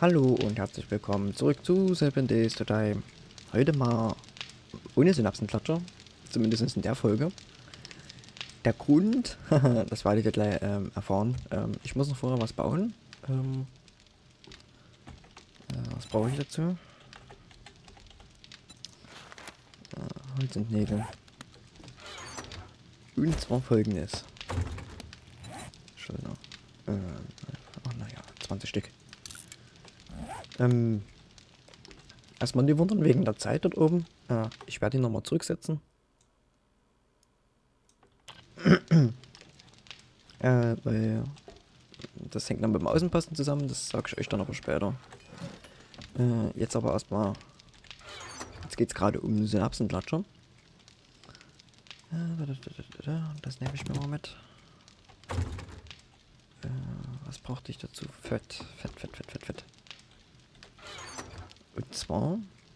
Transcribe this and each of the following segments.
Hallo und herzlich willkommen zurück zu 7 Days to Die. Heute mal ohne Synapsenklatscher, zumindest in der Folge. Der Grund, das werdet ihr gleich erfahren, ich muss noch vorher was bauen. Was brauche ich dazu? Holz und Nägel. Und zwar folgendes. Schöner. Ach naja, 20 Stück. Erstmal nicht wundern wegen der Zeit dort oben. Ich werde ihn nochmal zurücksetzen. Weil das hängt dann mit dem Außenposten zusammen, das sage ich euch dann aber später. Jetzt aber erstmal, jetzt geht es gerade um Synapsenklatscher. Das nehme ich mir mal mit. Was brauchte ich dazu? Fett. Und zwar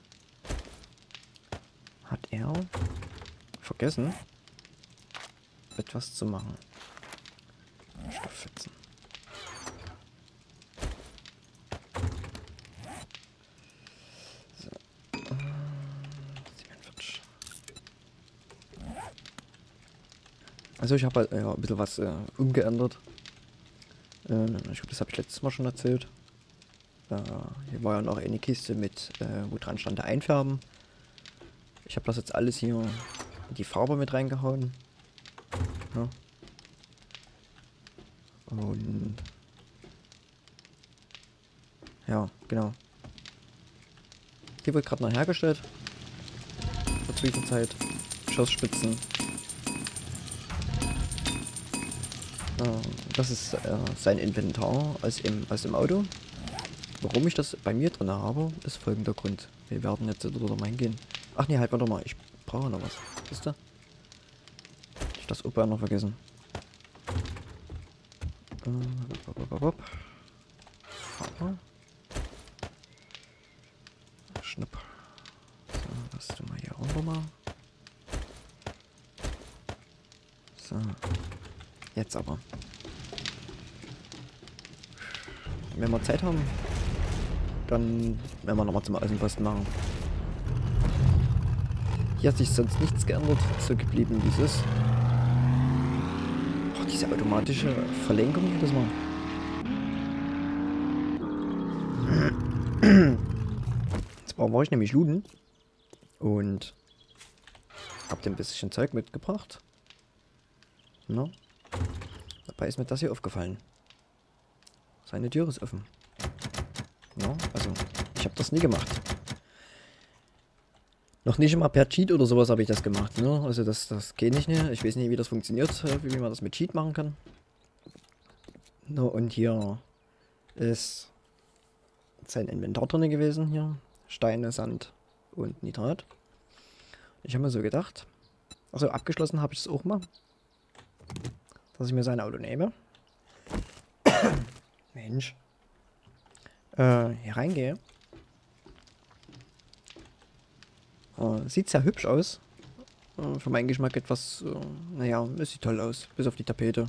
hat er vergessen, etwas zu machen. Stofffetzen. So. 47. Also ich habe halt ein bisschen was umgeändert. Ich glaube, das habe ich letztes Mal schon erzählt. Hier war ja noch eine Kiste mit, wo dran stand, einfärben. Ich habe das jetzt alles hier in die Farbe mit reingehauen. Ja. Und ja, genau. Die wird gerade noch hergestellt. In der Zwischenzeit Schussspitzen. Das ist sein Inventar aus dem Auto. Warum ich das bei mir drin habe, ist folgender Grund. Wir werden jetzt dort reingehen. Ach nee, halt, warte mal. Ich brauche noch was. Siehst du? Ich das Opa noch vergessen. Farbe. Schnipp. So, lass du mal hier runter mal. So. Jetzt aber. Wenn wir Zeit haben, dann werden wir nochmal zum Außenposten machen. Hier hat sich sonst nichts geändert, so geblieben wie es ist. Oh, diese automatische Verlenkung jedes Mal. Zwar war ich nämlich looten und hab dem ein bisschen Zeug mitgebracht. Na? Dabei ist mir das hier aufgefallen. Seine Tür ist offen. Ja, also ich habe das nie gemacht. Noch nicht immer per Cheat oder sowas habe ich das gemacht. Ne? Also das geht nicht. Ne? Ich weiß nicht, wie das funktioniert, wie man das mit Cheat machen kann. No, und hier ist sein Inventar drin gewesen. Hier Steine, Sand und Nitrat. Ich habe mir so gedacht. Also abgeschlossen habe ich es auch mal. Dass ich mir sein Auto nehme. Mensch. Hier reingehe. Sieht sehr hübsch aus. Für meinen Geschmack etwas, naja, es sieht toll aus. Bis auf die Tapete.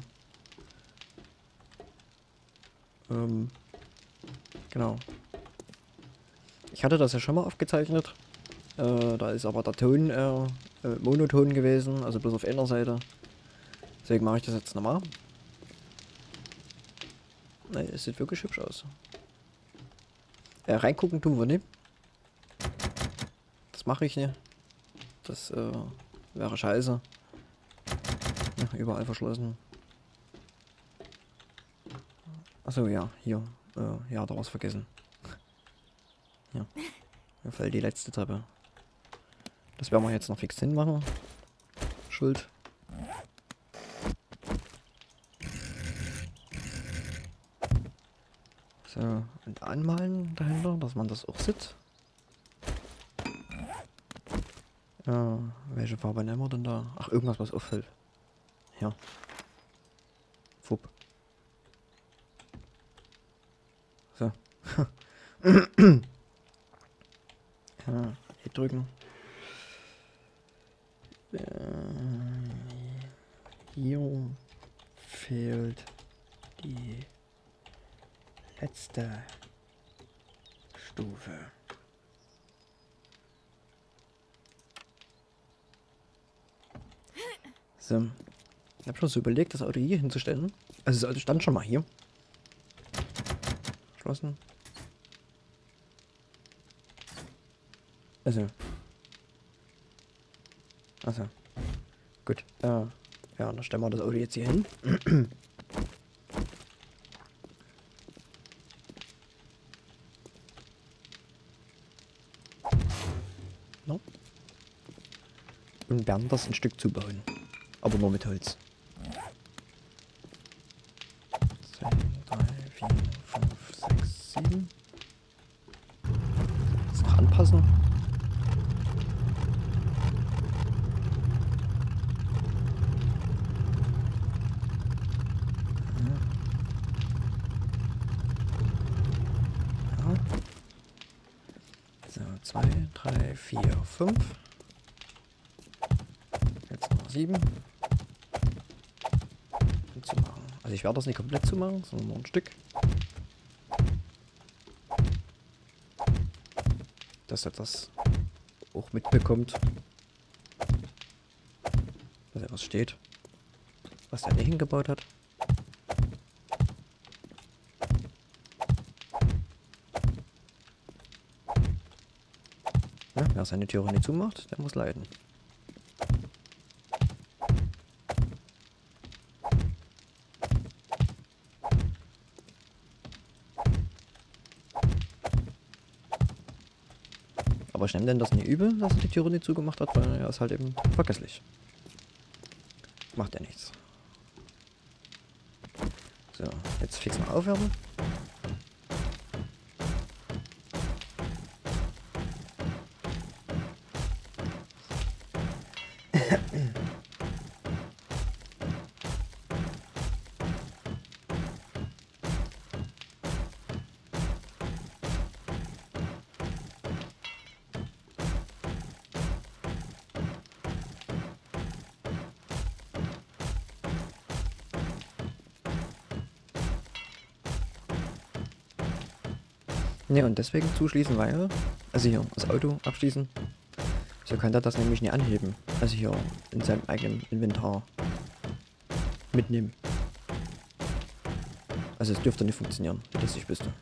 Genau. Ich hatte das ja schon mal aufgezeichnet. Da ist aber der Ton monoton gewesen, also bloß auf einer Seite. Deswegen mache ich das jetzt nochmal. Nein, es sieht wirklich hübsch aus. Reingucken tun wir nicht. Das mache ich nicht. Das wäre scheiße. Ja, überall verschlossen. Achso, ja, hier. Ja, da was vergessen. Ja. Mir fällt die letzte Treppe. Das werden wir jetzt noch fix hinmachen. Schuld. So, und anmalen dahinter, dass man das auch sieht. Welche Farbe nehmen wir denn da? Ach, irgendwas, was auffällt. Ja. Fupp. So. Ja, hier drücken. Hier fehlt die letzte Stufe. So. Ich habe schon so überlegt, das Auto hier hinzustellen. Also das Auto stand schon mal hier. Geschlossen. Also. Also. Gut. Ja, dann stellen wir das Auto jetzt hier hin. No. Und werden das ein Stück zubauen. Aber nur mit Holz. 2, 3, 4, 5, 6, 7. Jetzt noch anpassen. So, 2, 3, 4, 5. Jetzt noch 7. Und zumachen. Also ich werde das nicht komplett zumachen, sondern nur ein Stück. Dass er das auch mitbekommt. Dass er was steht. Was er nicht hingebaut hat. Ja, wer seine Türe nicht zumacht, der muss leiden. Aber ich nehme denn das nicht übel, dass er die Türe nicht zugemacht hat, weil er ist halt eben vergesslich. Macht ja nichts. So, jetzt fix mal aufwärmen. Ja, und deswegen zuschließen, weil, also hier, das Auto abschließen, so kann er das nämlich nicht anheben. Also hier in seinem eigenen Inventar mitnehmen. Also es dürfte nicht funktionieren, wie das ich wüsste.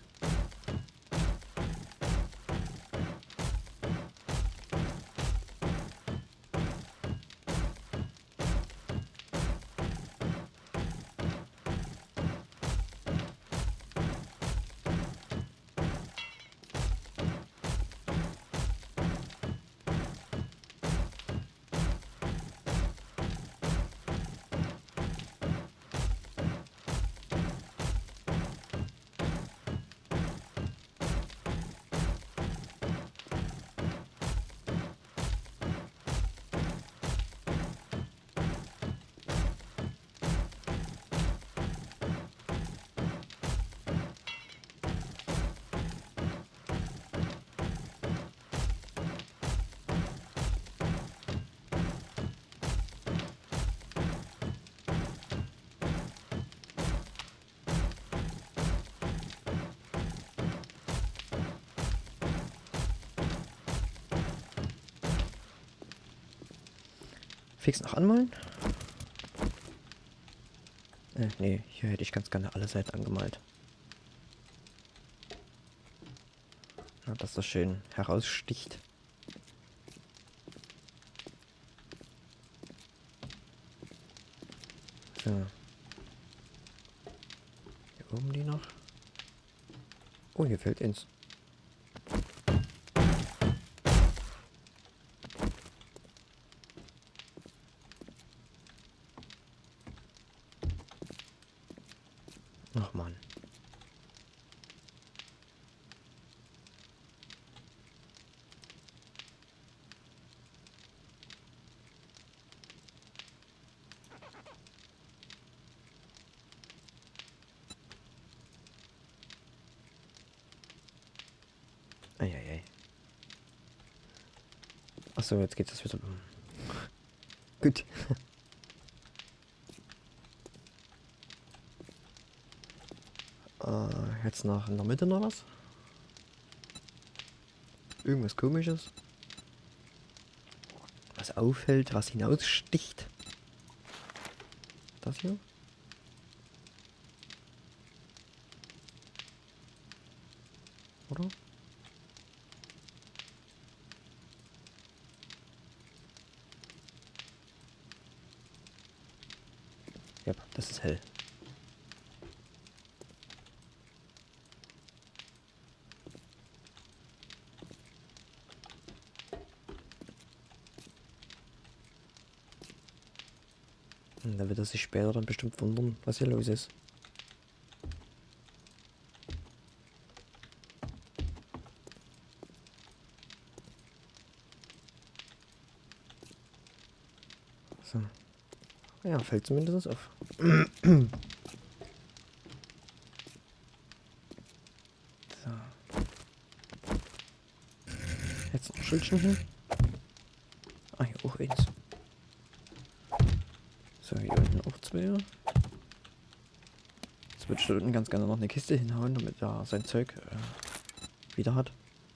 Fix noch anmalen? Nee, hier hätte ich ganz gerne alle Seiten angemalt. Ja, dass das schön heraussticht. So. Hier oben die noch. Oh, hier fällt ins. Ach Mann. Eieiei. Achso, jetzt geht das wieder. Gut. Jetzt noch in der Mitte noch was. Irgendwas Komisches. Was auffällt, was hinaussticht. Das hier? Oder? Ja, das ist hell. Und da wird er sich später dann bestimmt wundern, was hier los ist. So. Ja, fällt zumindest auf. So. Jetzt noch ein Schildchen hin. Ah, hier auch eins. So, hier unten auch zwei. Jetzt würde ich da unten ganz gerne noch eine Kiste hinhauen, damit er sein Zeug wieder hat.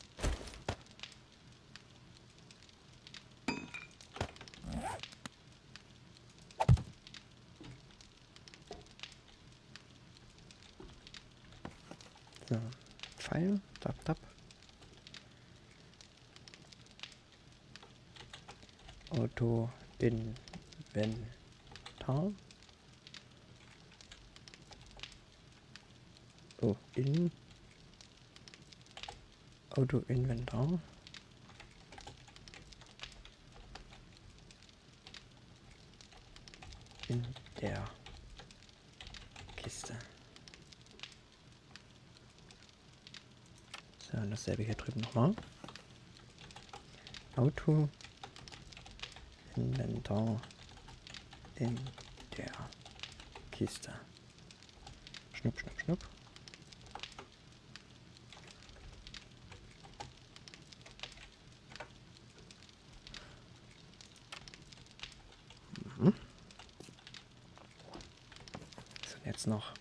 So, Pfeil, tap, tap. Auto Inventar. Oh, in Auto Inventar. In der Kiste. So, und dasselbe hier drüben nochmal. Auto Inventar in der Kiste. Schnupp, schnupp, schnupp. Mhm. So, und jetzt noch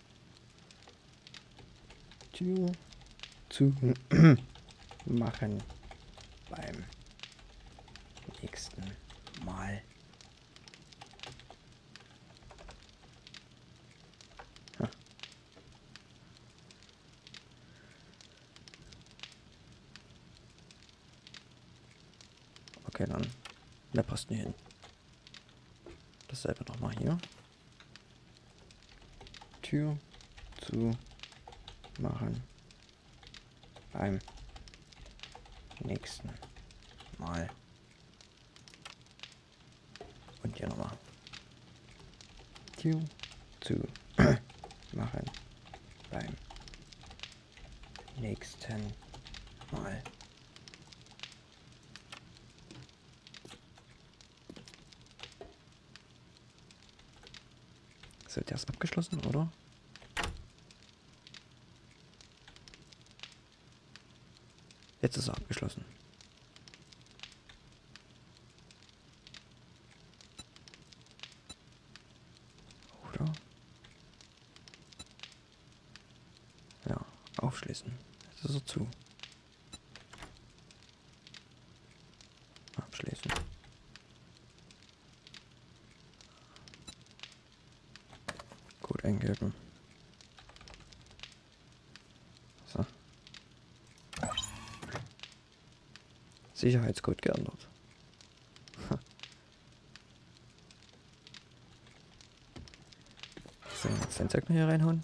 Tür zu machen beim nächsten Mal. Ha. Okay, dann mehr passt nicht hin. Dasselbe nochmal hier. Tür zu machen beim nächsten Mal. Und hier nochmal. Tür zu machen beim nächsten Mal. So, der ist abgeschlossen, oder? Jetzt ist er abgeschlossen. Oder? Ja, aufschließen. Jetzt ist er zu. Abschließen. Gut eingeben. So. Sicherheitscode geändert. So, jetzt den Zeug noch hier reinhauen.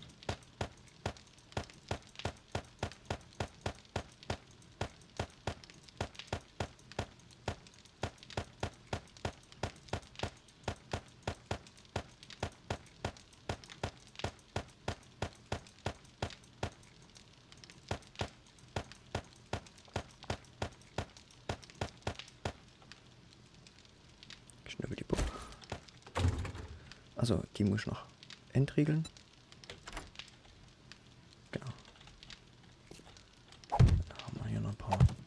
Schnöbel-die-Bupp. Also, die muss ich noch entriegeln. Genau. Dann haben wir hier noch ein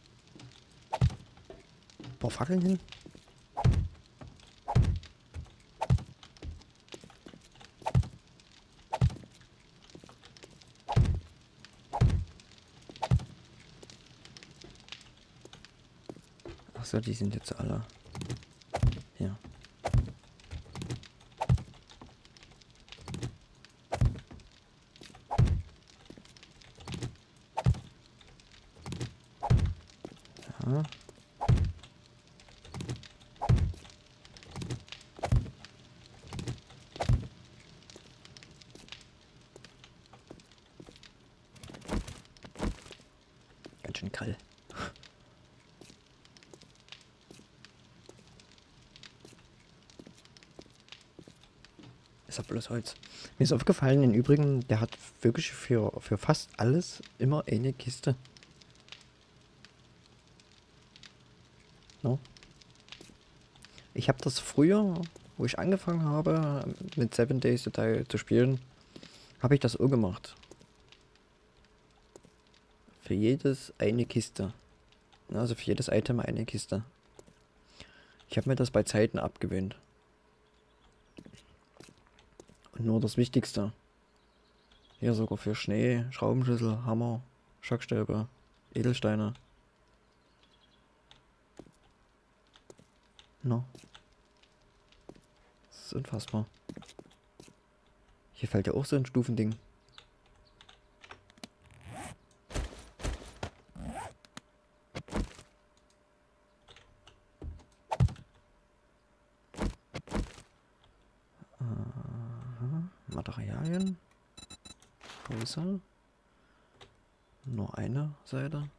paar Fackeln hin. Achso, die sind jetzt alle hier. Ja. Ganz schön grell. Ist ja bloß Holz. Mir ist aufgefallen, im Übrigen, der hat wirklich für fast alles immer eine Kiste. No? Ich habe das früher, wo ich angefangen habe, mit 7 Days to Die zu spielen, habe ich das auch gemacht. Für jedes eine Kiste. Also für jedes Item eine Kiste. Ich habe mir das bei Zeiten abgewöhnt. Und nur das Wichtigste. Hier sogar für Schnee, Schraubenschlüssel, Hammer, Schockstäbe, Edelsteine. No. Das ist unfassbar. Hier fällt ja auch so ein Stufending. Materialien. Größe. Nur eine Seite.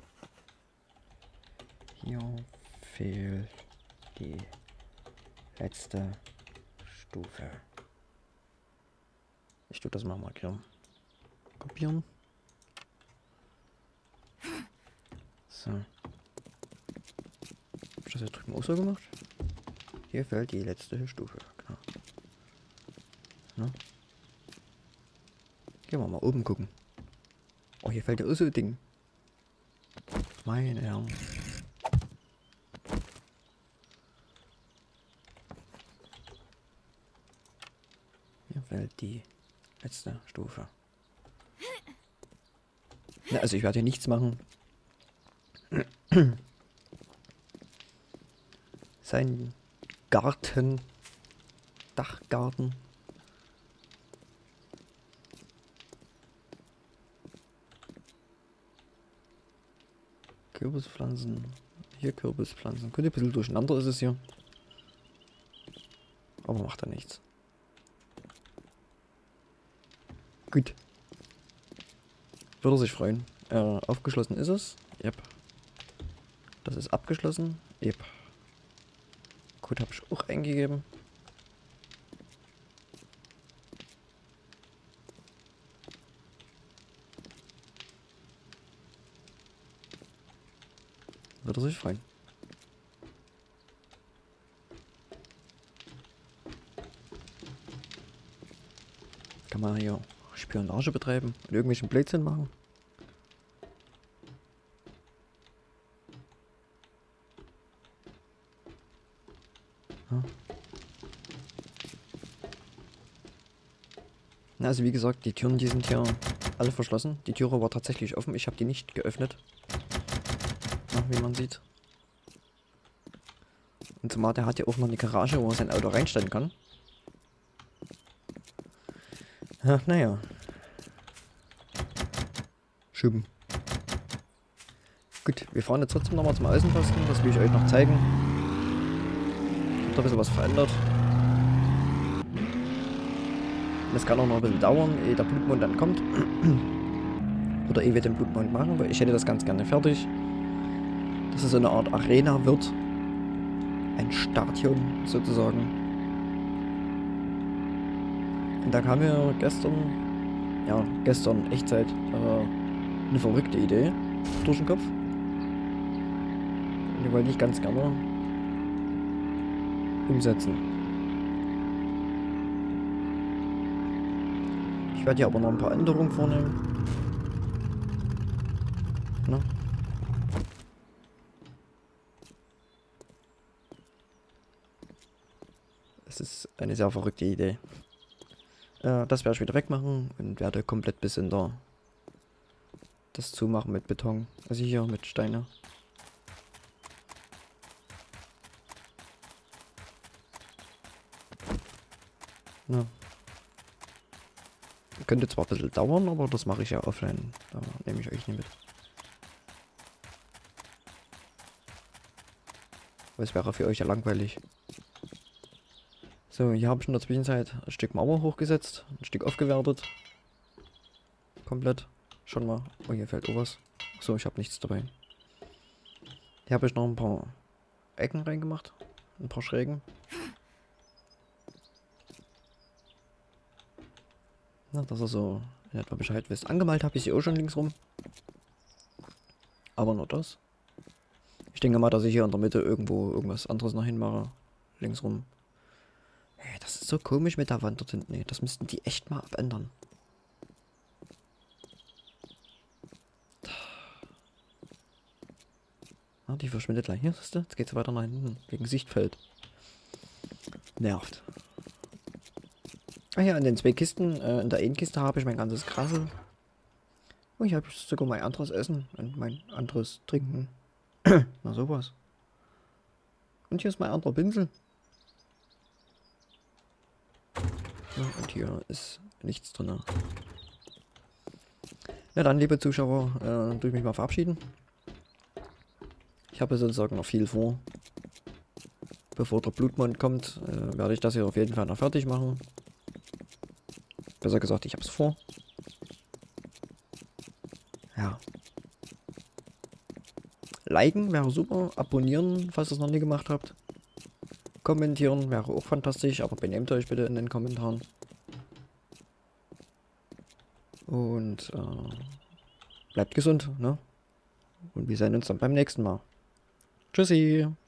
Hier fehlt die letzte Stufe. Ich tue das mal markieren. Kopieren. So. Hab ich das jetzt drüben auch so gemacht? Hier fehlt die letzte Stufe. Genau. Ne? Gehen wir mal oben gucken. Oh, hier fällt ja auch so ein Ding. Meine Herren. Hier fällt die letzte Stufe. Na, also ich werde hier nichts machen. Sein Garten. Dachgarten. Kürbispflanzen. Hier Kürbispflanzen. Könnte ein bisschen durcheinander ist es hier. Aber macht da nichts. Gut. Würde sich freuen. Aufgeschlossen ist es. Yep. Das ist abgeschlossen. Yep. Code habe ich auch eingegeben. Würde sich freuen. Kann man hier Spionage betreiben und irgendwelchen Blödsinn machen. Ja. Na, also wie gesagt, die Türen, die sind hier alle verschlossen. Die Türe war tatsächlich offen. Ich habe die nicht geöffnet. Ja, wie man sieht. Und zumal der hat ja auch noch eine Garage, wo er sein Auto reinstellen kann. Ja, naja. Schuppen. Gut, wir fahren jetzt trotzdem nochmal zum Außenposten. Das will ich euch noch zeigen. Ich habe da ein bisschen was verändert. Das kann auch noch ein bisschen dauern, ehe der Blutmond dann kommt. Oder ehe wir den Blutmond machen, weil ich hätte das ganz gerne fertig. Dass es so eine Art Arena wird. Ein Stadion sozusagen. Und da kam mir gestern Echtzeit, eine verrückte Idee durch den Kopf. Und die wollte ich ganz gerne umsetzen. Ich werde hier aber noch ein paar Änderungen vornehmen. Na? Es ist eine sehr verrückte Idee. Das werde ich wieder wegmachen und werde komplett bis in der das zumachen mit Beton. Also hier mit Steine. Na. Könnte zwar ein bisschen dauern, aber das mache ich ja offline. Da nehme ich euch nicht mit. Weil es wäre für euch ja langweilig. So, hier habe ich in der Zwischenzeit ein Stück Mauer hochgesetzt, ein Stück aufgewertet. Komplett. Schon mal. Oh, hier fällt auch was. So, ich habe nichts dabei. Hier habe ich noch ein paar Ecken reingemacht. Ein paar Schrägen. Na, dass ihr so in etwa Bescheid wisst. Angemalt habe ich sie auch schon links rum. Aber nur das. Ich denke mal, dass ich hier in der Mitte irgendwo irgendwas anderes noch hinmache. Links rum. Hey, das ist so komisch mit der Wand dort hinten. Nee, das müssten die echt mal abändern. Ah, die verschwindet gleich. Hier, siehst du? Jetzt geht sie weiter nach hinten. Wegen Sichtfeld. Nervt. Ah ja, in den zwei Kisten, in der einen Kiste habe ich mein ganzes Grassel. Oh, hier habe ich sogar mein anderes Essen und mein anderes Trinken. Na sowas. Und hier ist mein anderer Pinsel. Ja, und hier ist nichts drin. Ja dann, liebe Zuschauer, tue ich mich mal verabschieden. Ich habe sozusagen noch viel vor. Bevor der Blutmond kommt, werde ich das hier auf jeden Fall noch fertig machen. Besser gesagt, ich habe es vor. Ja. Liken wäre super, abonnieren, falls ihr es noch nie gemacht habt. Kommentieren wäre auch fantastisch, aber benehmt euch bitte in den Kommentaren. Und bleibt gesund, ne? Und wir sehen uns dann beim nächsten Mal. Tschüssi!